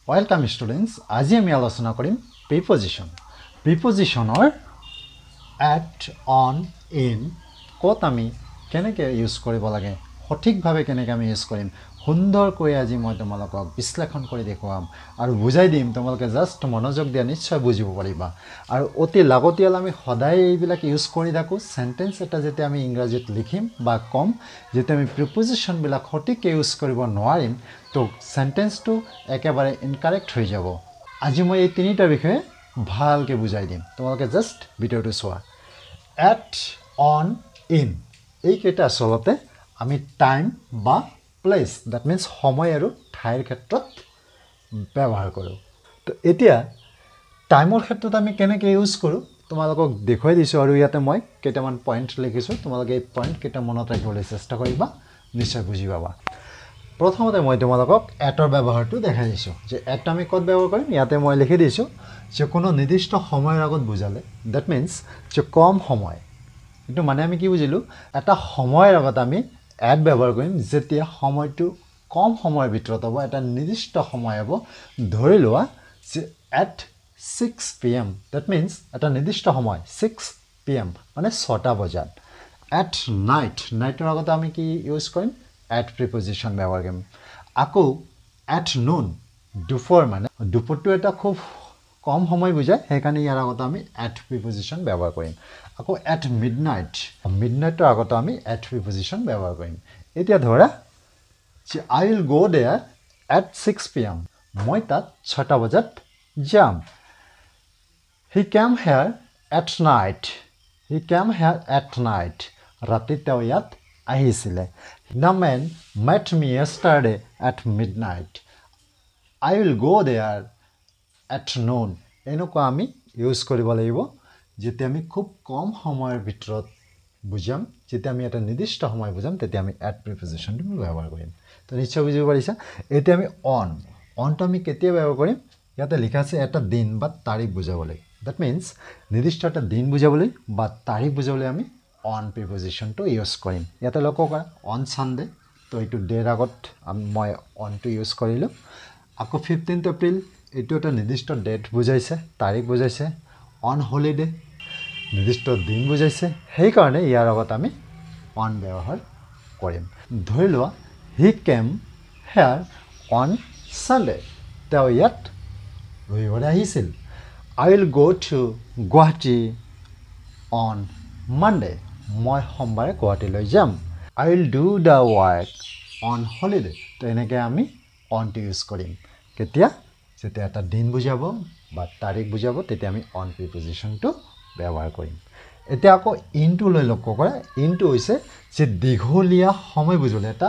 Welcome students. আজি আমি আলোচনা কৰিম preposition. Prepositioner at, on, in কত আমি কেনেকৈ ইউজ কৰিব লাগে সঠিকভাৱে কেনেকৈ আমি ইউজ কৰিম সুন্দৰকৈ আজি মই তোমালোকক বিশ্লেষণ কৰি দেখুৱাম আৰু বুজাই দিম তোমালোকে জাস্ট মনোযোগ দিয়া নিশ্চয় বুজিব পাৰিবা আৰু অতি লাগতিয়াল আমি সদায় এইবিলাক ইউজ কৰি থাকো সেন্টেন্স এটা যেতে আমি ইংৰাজীত লিখিম বা কম যেতে আমি প্ৰিপজিশন বিলাক সঠিককৈ ইউজ কৰিব নোৱাৰিম তো সেন্টেন্সটো একেবাৰে ইনকাৰেক্ট হৈ যাব আজি মই এই তিনিটা বিষয়ে ভালকৈ বুজাই দিম তোমালোকে জাস্ট ভিডিওটো চোৱা at on in এই কেইটা আসলতে আমি টাইম বা প্লেস দ্যাট মিন্স সময় আৰু ঠাইৰ ক্ষেত্ৰত ব্যৱহাৰ কৰোঁ তো এতিয়া টাইমৰ ক্ষেত্ৰত আমি কেনেকৈ ইউজ কৰোঁ তোমালোকক দেখুৱাই দিছো আৰু ইয়াতে মই কেইটামান পইণ্ট লিখিছো তোমালোকে এই পইণ্ট কেইটা মনত ৰাখিবলৈ চেষ্টা কৰিবা নিশ্চয় বুজি পাবা প্ৰথমতে মই তোমালোকক এটৰ ব্যৱহাৰটো দেখাই দিছো যে এট আমি ক'ত ব্যৱহাৰ কৰিম ইয়াতে মই লিখি দিছো যে কোনো নিৰ্দিষ্ট সময়ৰ আগত বুজালে দ্যাট মিন্স যে কম সময় কিন্তু মানে আমি কি বুজিলো এটা সময়ৰ আগত আমি এট ব্যৱহাৰ কৰিম যেতিয়া সময়টো কম সময়ৰ ভিতৰত হ'ব এটা নিৰ্দিষ্ট সময় হ'ব ধৰি লোৱা যে at 6 pm that means এটা নিৰ্দিষ্ট সময় 6 pm মানে 6টা বজাত at nighter আগত আমি কি ইউজ কৰিম at preposition ব্যৱহাৰ কৰিম আকৌ at noon দুপৰ মানে দুপৰটো এটা খুব কম সময় বুজায় সেইকাৰণে ইয়াৰ আগত আমি at preposition ব্যৱহাৰ কৰিম আকৌ at midnighter আগত আমি at preposition ব্যৱহাৰ কৰিম এতিয়া ধৰা যে I will go there at 6 pm মই তাত 6টা বজাত যাম he came here at night ৰাতি তেওঁ ইয়াত আহিছিলে the man met me yesterday at midnight I will go there at noon এনেকুৱা আমি ইউজ কৰিব লাগিব যেতিয়া আমি খুব কম সময়ৰ ভিতৰত বুজাম যেতিয়া আমি এটা নিৰ্দিষ্ট সময় বুজাম তেতিয়া আমি at prepositionটো ব্যৱহাৰ কৰিম তো নিশ্চয় বুজিব পাৰিছা এতিয়া আমি অনটো আমি কেতিয়া ব্যৱহাৰ কৰিম ইয়াতে লিখা আছে এটা দিন বা তাৰিখ বুজাবলৈ দ্যাট মিন্স নিৰ্দিষ্ট এটা দিন বুজাবলৈ বা তাৰিখ বুজাবলৈ আমি on prepositionটো ইউজ কৰিম ইয়াতে লক্ষ্য কৰা on Sunday তো এইটো ডেৰ আগত মই onটো ইউজ কৰিলো আকৌ 15th April এইটো এটা নিৰ্দিষ্ট ডেট বুজাইছে তাৰিখ বুজাইছে on holiday নিৰ্দিষ্ট দিন বুজাইছে সেই কাৰণে ইয়াৰ আগত আমি on ব্যৱহাৰ কৰিম ধৰি লোৱা he came here on Sunday তেওঁ ইয়াত ৰবিবাৰে আহিছিল I will go to Guwahati on Monday মই সোমবাৰে গুৱাহাটীলৈ যাম I will do the work on holiday তো এনেকৈ আমি on টো ইউজ কৰিম কেতিয়া যেতিয়া এটা দিন বুজাব বা তাৰিখ বুজাব তেতিয়া আমি on prepositionটো ব্যৱহাৰ কৰিম এতিয়া আকৌ ইনটো লৈ লক্ষ্য কৰা ইনটো হৈছে যে দীঘলীয়া সময় বুজালে এটা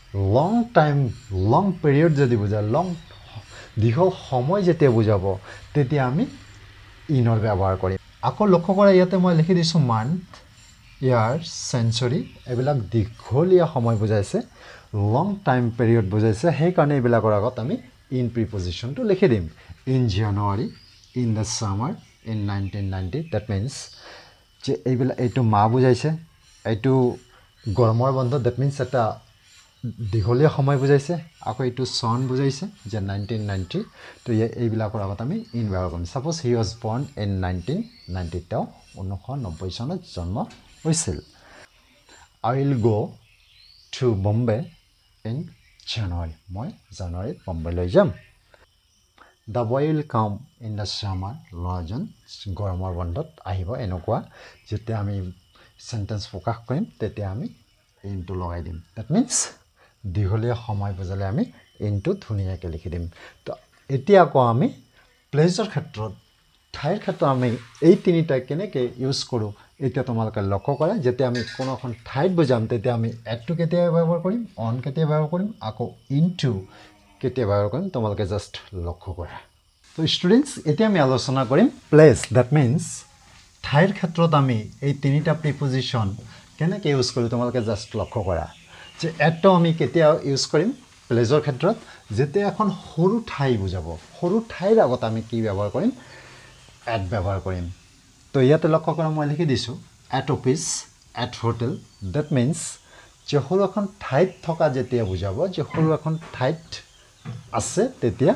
লং পিৰিয়ড যদি বুজা দীঘল সময় যেতিয়া বুজাব তেতিয়া আমি ইনৰ ব্যৱহাৰ কৰিম আকৌ লক্ষ্য কৰা ইয়াতে মই লিখি দিছো মান্থ ইয়াৰ সেঞ্চুৰী এইবিলাক দীঘলীয়া সময় বুজাইছে লং টাইম পিৰিয়ড বুজাইছে সেই কাৰণে এইবিলাকৰ আগত আমি in prepositionটো লিখি দিম in January in the summer in 1990 that means যে এইটো মাহ বুজাইছে এইটো গৰমৰ বন্ধ that means এটা দীঘলীয়া সময় বুজাইছে আকৌ এইটো চন বুজাইছে যে 1990 তো এইবিলাকৰ আগত আমি in ব্যৱহাৰ কৰিম suppose he was born in 1990 তেওঁ 1990 চনত জন্ম হৈছিল I will go to Bombay in January মই জানুৱাৰীত বম্বেলৈ যাম The boy will come in the summer ল'ৰাজন গৰমৰ বন্ধত আহিব এনেকুৱা যেতিয়া আমি সেন্টেন্স প্ৰকাশ কৰিম তেতিয়া আমি ইনটো লগাই দিম that means দীঘলীয়া সময় বুজালে আমি ইনটো ধুনীয়াকৈ লিখি দিম তো এতিয়া আকৌ আমি প্লেসৰ ক্ষেত্ৰত ঠাইৰ ক্ষেত্ৰত আমি এই তিনিটা কেনেকৈ ইউজ কৰোঁ এতিয়া তোমালোকে লক্ষ্য কৰা যেতিয়া আমি কোনো এখন ঠাইত বুজাম তেতিয়া আমি এটটো কেতিয়া ব্যৱহাৰ কৰিম অন কেতিয়া ব্যৱহাৰ কৰিম আকৌ ইনটো কেতিয়া ব্যৱহাৰ কৰিম তোমালোকে জাস্ট লক্ষ্য কৰা তো ষ্টুডেন্টস এতিয়া আমি আলোচনা কৰিম প্লেস দ্যাট মিন্স ঠাইৰ ক্ষেত্ৰত আমি এই তিনিটা প্ৰিপজিশন কেনেকৈ ইউজ কৰোঁ তোমালোকে জাস্ট লক্ষ্য কৰা যে এটটো আমি কেতিয়া ইউজ কৰিম প্লেসৰ ক্ষেত্ৰত যেতিয়া এখন সৰু ঠাই বুজাব সৰু ঠাইৰ আগত আমি কি ব্যৱহাৰ কৰিম at ব্যৱহাৰ কৰিম তো ইয়াতে লক্ষ্য কৰা মই লিখি দিছো at office at hotel that means যে সৰু এখন ঠাইত থকা যেতিয়া বুজাব যে সৰু এখন ঠাইত আছে তেতিয়া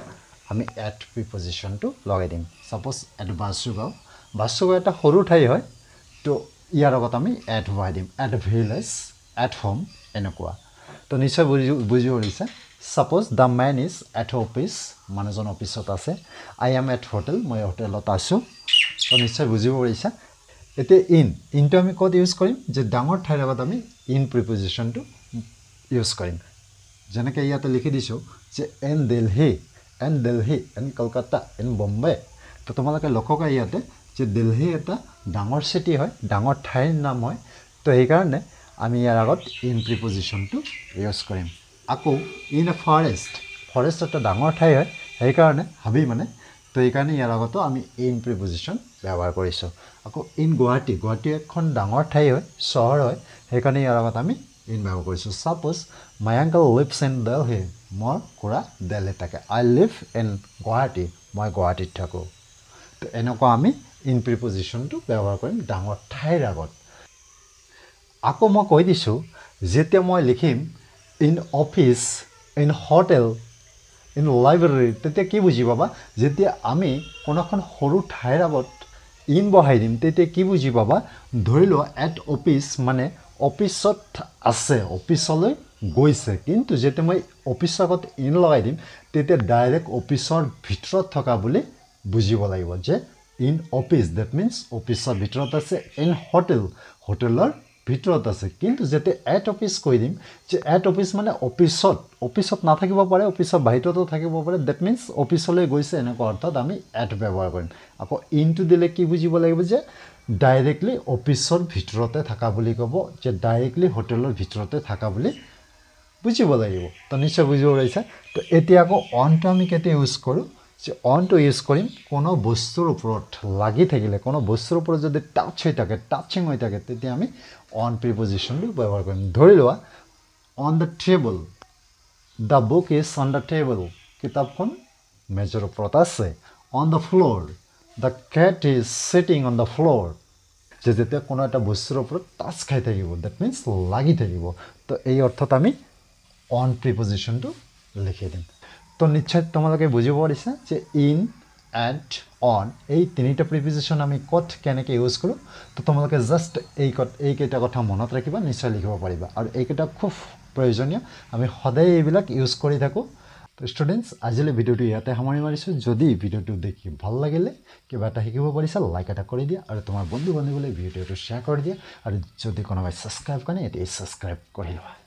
আমি at প্ৰিপজিশ্যনটো লগাই দিম সাপোজ at বাসুগাঁও বাসুগাঁও এটা সৰু ঠাই হয় তো ইয়াৰ আগত আমি at বহাই দিম at village at home এনেকুৱা তো নিশ্চয় বুজি পৰিছে suppose the man is at office মানুহজন অফিসত আছে I am at hotel মই হোটেলত আছো তো নিশ্চয় বুজি পৰিছে এতে ইনটো আমি কত ইউজ কৰিম যে ডাঙৰ ঠাইৰ আগত আমি ইন প্ৰিপজিশ্যনটো ইউজ কৰিম যেনেকৈ ইয়াতে লিখি দিছো যে in Delhi in Kolkata in Bombay তো তোমালোকে লক্ষ্য কৰা ইয়াতে যে দিল্লী এটা ডাঙৰ সিটি হয় ডাঙৰ ঠাইৰ নাম হয় তো এই কাৰণে আমি ইয়াৰ আগত ইন প্ৰিপজিশ্যনটো ইউজ কৰিম আকৌ in a forest এটা ডাঙৰ ঠাই হয় এই কাৰণে হাবি মানে তো এই কাৰণে ইয়াৰ আগত আমি ইন প্ৰিপজিশ্যন ব্যৱহাৰ কৰিছো আকৌ in গুৱাহাটী এখন ডাঙৰ ঠাই হয় চহৰ হয় এই কাৰণে ইয়াৰ আগত আমি ইন ব্যৱহাৰ কৰিছো suppose my uncle lives in Delhi মোৰ খুৰা দিল্লীত থাকে I live in গুৱাহাটী মই গুৱাহাটীত থাকো তো এনেকুৱা আমি ইন প্ৰিপজিশ্যনটো ব্যৱহাৰ কৰিম ডাঙৰ ঠাইৰ আগত আকৌ মই কৈ দিছো যেতিয়া মই লিখিম in office in hotel in library তেতিয়া কি বুজি পাবা যেতিয়া আমি কোনখন সৰু ঠাইৰ আগত ইন বহাই দিম তেতিয়া কি বুজি পাবা ধৰি লোৱা at office মানে অফিসত আছে অফিসলৈ গৈছে কিন্তু যেতিয়া মই অফিসৰ আগত ইন লগাই দিম তেতিয়া ডাইৰেক্ট অফিসৰ ভিতৰত থকা বুলি বুজিব লাগিব যে in office that means অফিসৰ ভিতৰত আছে in হোটেলৰ ভিতৰত আছে কিন্তু যেতিয়া at office কৈ দিম যে at office মানে অফিসত না থাকিব পাৰে অফিসৰ বাহিৰতো থাকিব পাৰে that means অফিসলৈ গৈছে এনেকুৱা অৰ্থত আমি at ব্যৱহাৰ কৰিম আকৌ ইনটো দিলে কি বুজিব লাগিব যে ডাইৰেক্টলি অফিসৰ ভিতৰতে থাকা বুলি ক'ব যে ডাইৰেক্টলি হোটেলৰ ভিতৰতে থাকা বুলি বুজিব লাগিব তো নিশ্চয় বুজিব পাৰিছা তো এতিয়া আকৌ অনটো আমি কেতিয়া ইউজ কৰোঁ যে অনটো ইউজ কৰিম কোনো বস্তুৰ ওপৰত লাগি থাকিলে কোনো বস্তুৰ ওপৰত যদি টাচিং হৈ থাকে তেতিয়া আমি অন প্ৰিপজিশ্যনটো ব্যৱহাৰ কৰিম ধৰি লোৱা on the table the book is on the table কিতাপখন মেজৰ ওপৰত আছে on the floor the cat is sitting on the floor যে যেতিয়া কোনো এটা বস্তুৰ ওপৰত টাচ খাই থাকিব দ্যাট মিন্স লাগি থাকিব তো এই অৰ্থত আমি অন প্ৰিপজিশ্যনটো লিখি দিম তো নিশ্চয় তোমালোকে বুজিব পাৰিছা যে ইন এট অন এই তিনিটা প্ৰিপজিশ্যন আমি কত কেনেকৈ ইউজ কৰোঁ তো তোমালোকে জাষ্ট এইকেইটা কথা মনত ৰাখিবা নিশ্চয় লিখিব পাৰিবা আৰু এইকেইটা খুব প্ৰয়োজনীয় আমি সদায় এইবিলাক ইউজ কৰি থাকোঁ তো ষ্টুডেণ্টছ আজিলৈ ভিডিঅ'টো ইয়াতে সামৰি মাৰিছোঁ যদি ভিডিঅ'টো দেখি ভাল লাগিলে কিবা এটা শিকিব পাৰিছা লাইক এটা কৰি দিয়া আৰু তোমাৰ বন্ধু বান্ধৱীলৈ ভিডিঅ'টো শ্বেয়াৰ কৰি দিয়া আৰু যদি কোনোবাই ছাবস্ক্ৰাইব কৰে এতিয়া ছাবস্ক্ৰাইব কৰি লোৱা